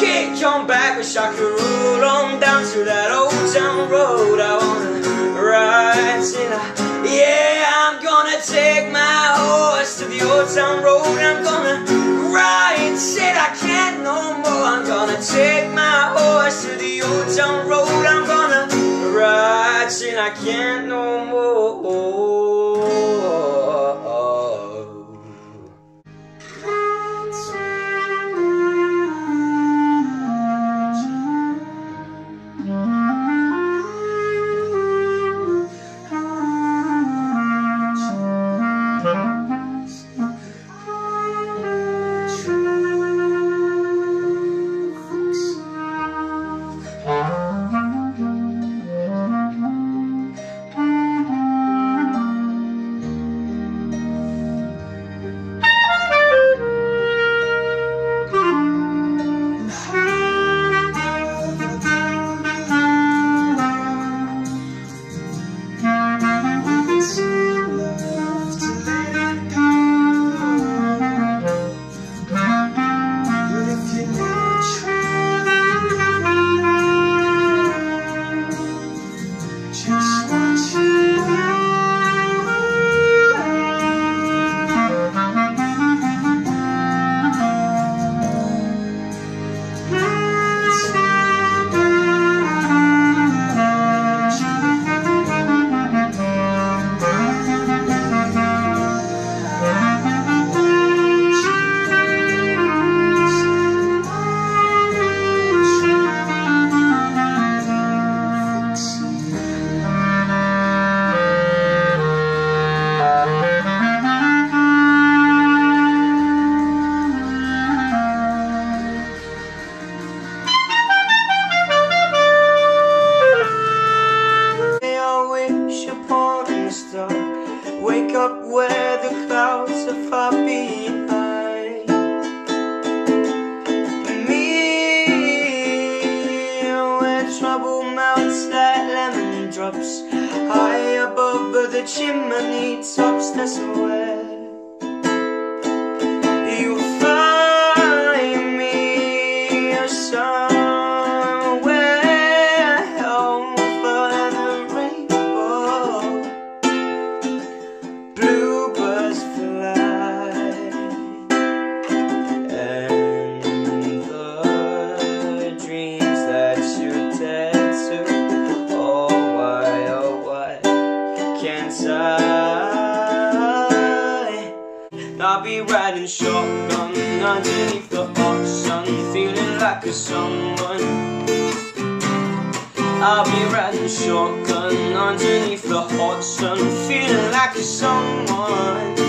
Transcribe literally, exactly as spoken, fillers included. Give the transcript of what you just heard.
kick on back, wish I could roll on down to that old town road. I wanna ride, said I, yeah, I'm gonna take my horse to the old town road. I'm gonna ride, said I can't no more. I'm gonna take my horse to the old town road. I'm gonna ride, said I can't no more. Wake up where the clouds are far behind me, where trouble melts like lemon drops high above the chimney tops. That's where you'll find me, somewhere over the rainbow. Bluebirds fly, and the dreams that you tend to, oh why, oh why can't I? I'll be riding shotgun underneath the hot sun, feeling like a someone. I'll be riding shotgun underneath the hot sun, feeling like a someone.